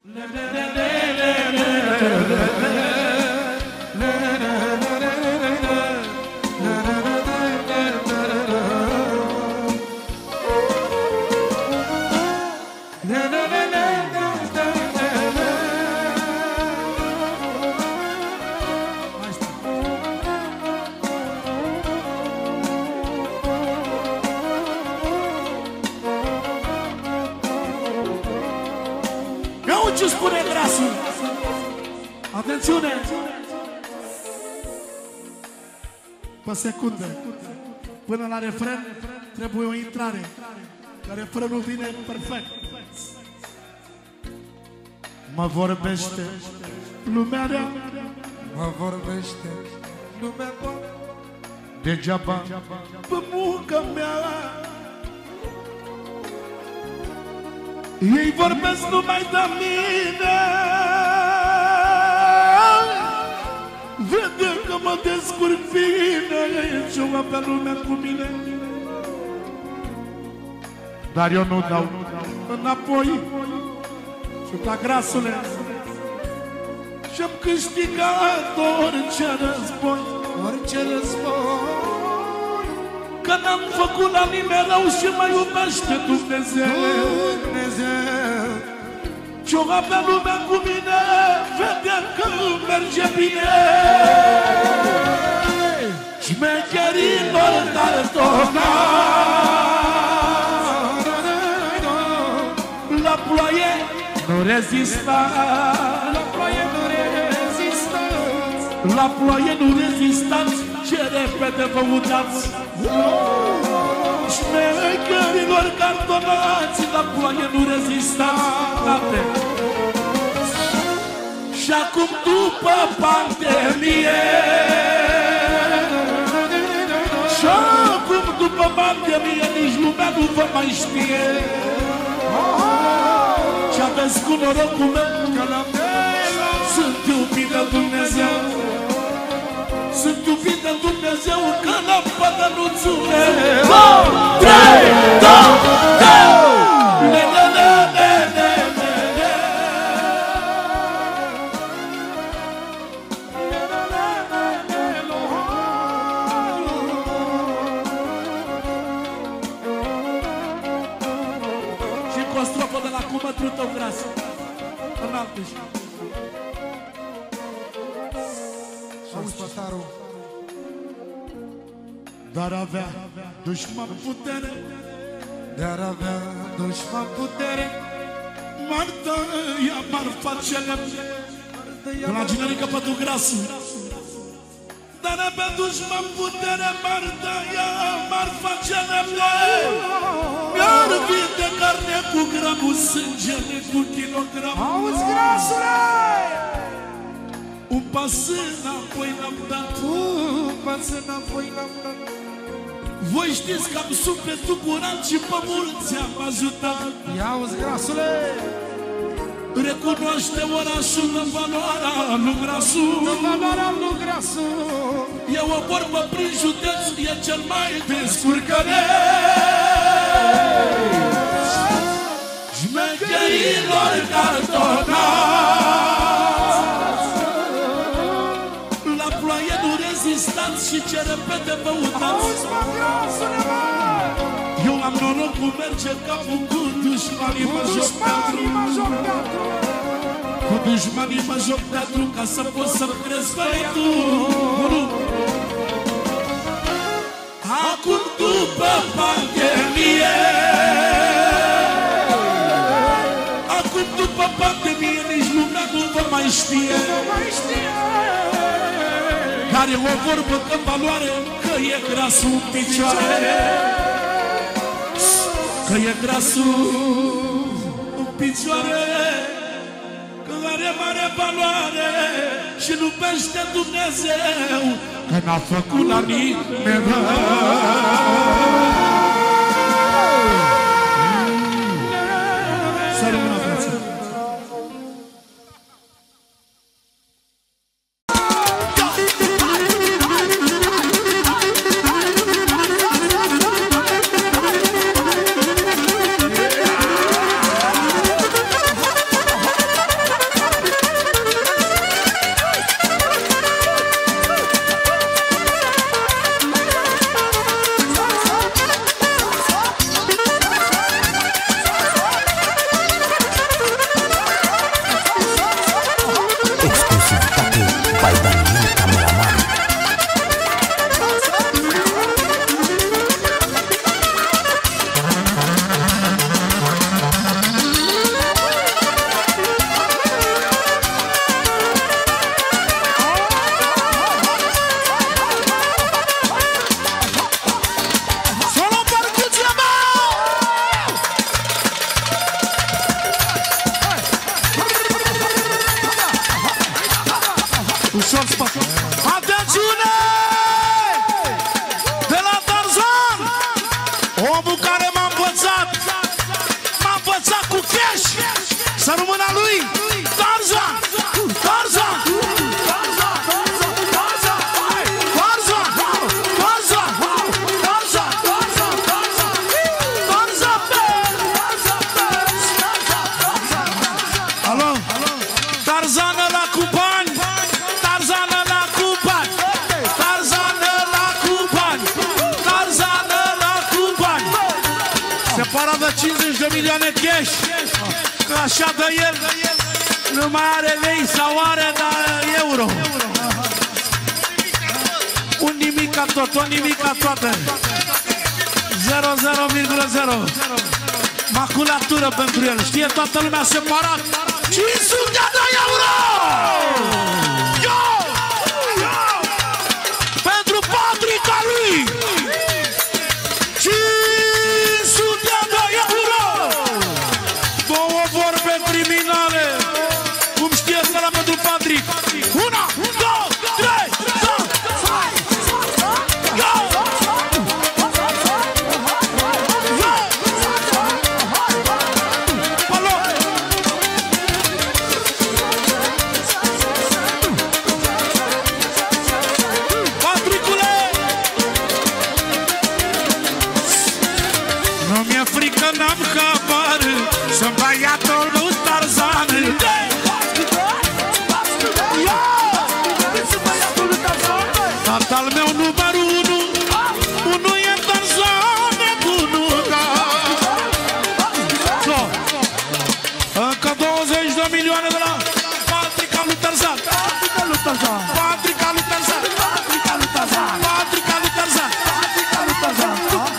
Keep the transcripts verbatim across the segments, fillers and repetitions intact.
Ce spune glasul? Atențiune! Pe secundă, până la refren, trebuie o intrare. Că refrenul vine perfect. Mă vorbește lumea rea, mă vorbește lumea rea, degeaba pe munca mea. Ei vorbesc numai de mine, vede că mă descurc bine, ce-o pe lumea cu mine. Dar eu nu dau înapoi, Ciuca grasule, și-am câștigat orice război, orice război. Că n-am făcut la nimeni rău și mă iubește Dumnezeu. Dumnezeu. Ce-o avea lumea cu mine, vede că merge bine. Șmecherilor cartona, la ploaie nu rezista, la ploaie nu rezistați, la ploaie nu rezistați, ce repede vă udați. Șmecherilor cartonați, la ploaie nu rezistați. Și acum după pandemie, și acum după pandemie, nici lumea nu vă mai știe. Și aveți cu norocul meu că la mea sunt iubit de Dumnezeu. Sunt iubit de Dumnezeu că n-am pădănuțul meu. Două, trei, două, două! Le, le, le, le, le, le, le. Și cu o strofă de la cumătrul tău gras. Înaltă și Spătarul. Dar avea dușman putere, Dar avea dușman putere, m-ar tăia, m-ar face lemn. La generică pentru grasul. Dar avea dușman putere, m-ar tăia, m-ar face lemn. Mi-ar vinde carne cu gramul, sângele cu kilogram. Auzi, grasule! Un pas înapoi l-am dat, Un pas înapoi l-am dat. Voi știți că am sufletul curat și pe mulți am ajutat. Ia-uzi, grasule! Recunoaște orașul în valoarea lui Grasul, în valoarea lui Grasul. E o vorbă prin județ, e cel mai descurcănei. Șmecherilor cartonați, la ploaie nu rezistați și ce repede vă udați. Eu am norocul, merge capul cu dușmanii, mă joc teatru. Cu dușmanii mă joc teatru, ca să pot să-mi cresc venituri. Acum după pandemie, acum după pandemie, nici lumea nu vă mai știe. Care o vorbă că valoare, că e grasul în picioare. Că e grasul în picioare, că are mare valoare și iubește Dumnezeu, că n-a făcut la nimeni rău. Daniel Cameraman. Atențiune! De la Tarzan, omul care m-a învățat, m-a învățat cu cash. Să rămână lui Tarzan, Tarzan, Tarzan, Tarzan, Tarzan, Tarzan, Tarzan, Tarzan. Alo? Tarzan ăla cu bani, Tarzan ăla cu bani, Tarzan ăla cu bani, Tarzan ăla cu bani. Separat de cincizeci de milioane cash, că așa de el nu mai are lei sau are de euro. Un nimic ca tot, un nimic ca toate. zero zero virgulă zero. Maculatură pentru el, știe toată lumea separat. cinci sute de euro! Yo! Yo! Pentru Patrica lui! cinci sute de euro! Două vorbe criminale! Cum știe să la pentru Patrick? Una, două, trei, două! Yo! N-am habar, sunt băiatul lui Tarzan. Tatăl meu numărul unu, unu e Tarzan, nebunul, da. So, încă douăzeci de milioane de la Patrica lui Tarzan. Patrica lui Tarzan. Patrica lui Tarzan. Patrica lui Tarzan. Patrica lui Tarzan. Patrica lui Tarzan.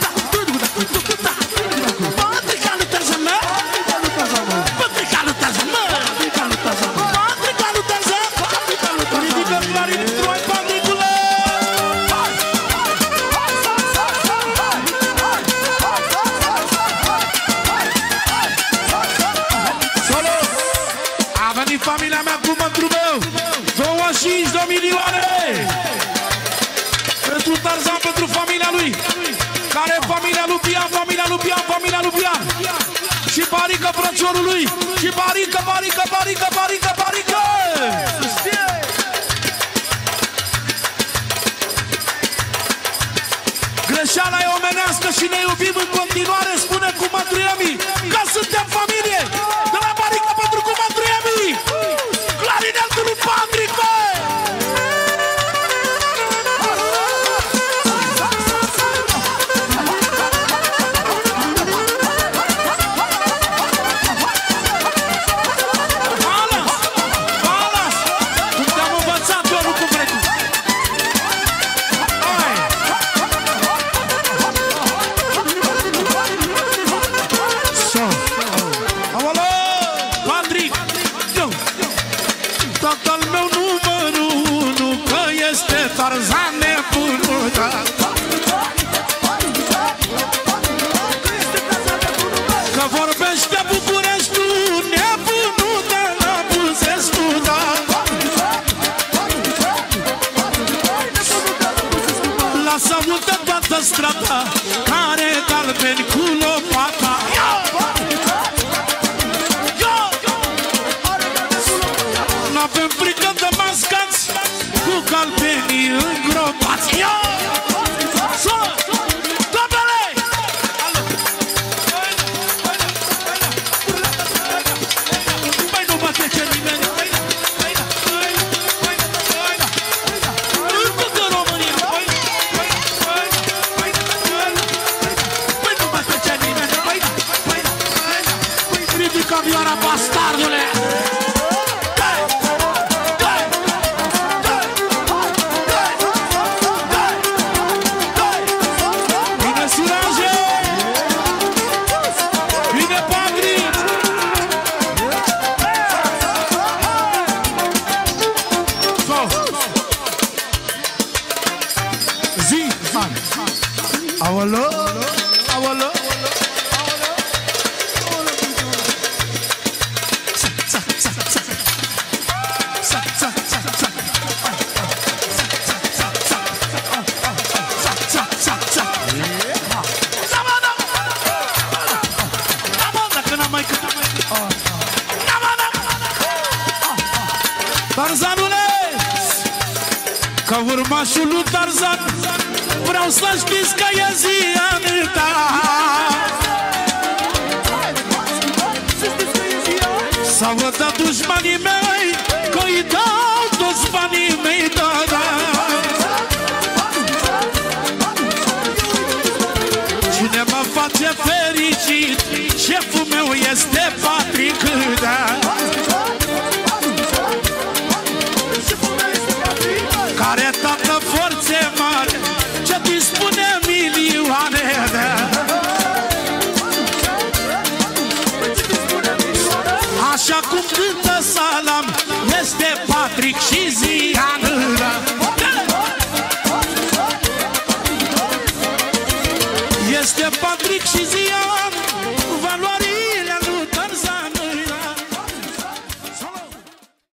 Familia mea cu mătru meu, douăzeci și cinci de milioane pentru Tarzan, pentru familia lui, care e familia lui Pian, familia lui Pian, familia lui Pian. Și Barică, frățiorul lui, și Barică, Barică, Barică, Barică, Barică. Greșeala e omenească și ne iubim în continuare, spune cu Mătruiemi, că suntem familie. De la Barică pentru cu Mătruiemi, clarinetul lui Patrick, bă! Balas! Balas! Cum te-am învățat eu, nu cum vrei tu. Hai! So! Aolă! Patrick! Eu! Tatăl meu numărul unu, că este Tarzan nebunul, da. Că vorbește Bucureștiul, nebunul de la Buzescu, da. Lasă multă toată strata, care galbeni cu lopata. N-avem frică de mascați, cu galbenii îngropați. Dobele! Băi, nu mă trece nimeni. Încă că România. Băi, nu mă trece nimeni. Ridică vioara, bastardule! Tarzanule, ca urmașul lui Tarzan, vreau să știți că e ziua ta. S-au dat dușmanii mei, că-i dau toți banii mei, da, da. Cine mă face fericit, șeful meu este Patrick, da. Care tată forțe mare, ce dispune milioane, da. Așa cum cântă Salam, este Patrick și Zia.